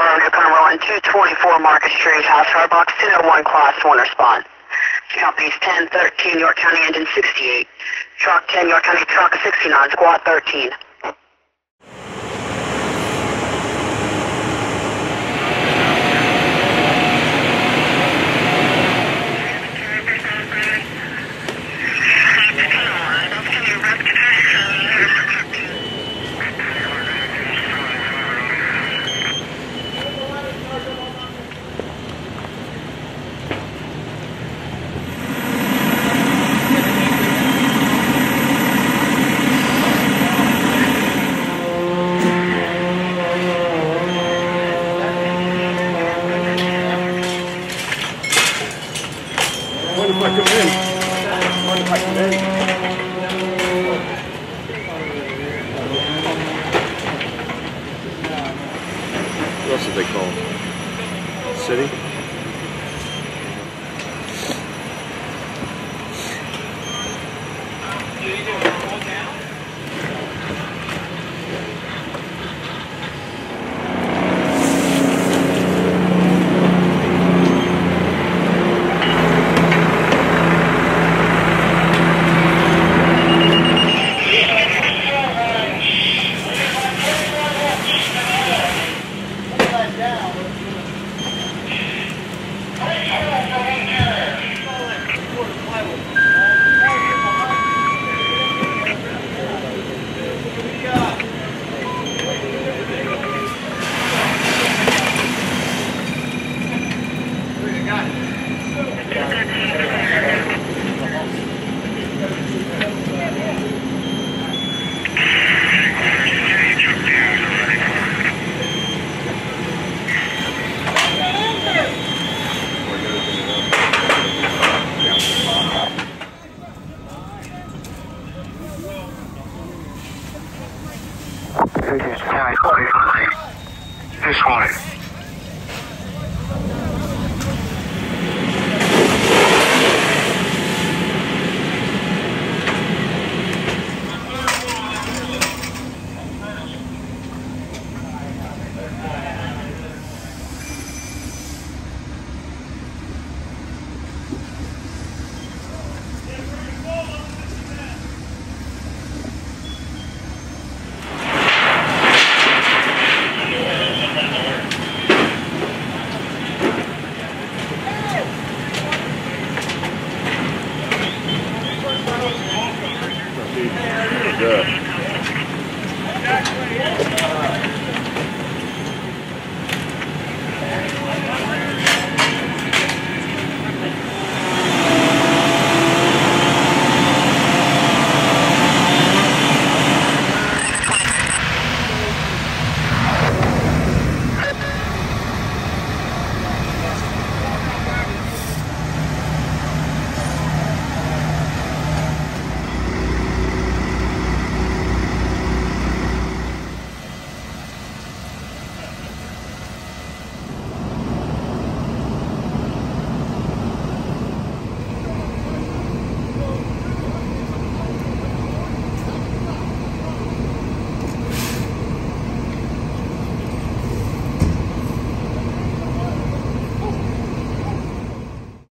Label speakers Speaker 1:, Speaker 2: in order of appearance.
Speaker 1: you're going to roll in 224 Market Street, House Box 201, Class 1 respond. Companies 10, 13, York County Engine 68. Truck 10, York County Truck 69, Squad 13.
Speaker 2: Mind if I come in? Mind if I come in? What else did they call it? City?
Speaker 3: This one.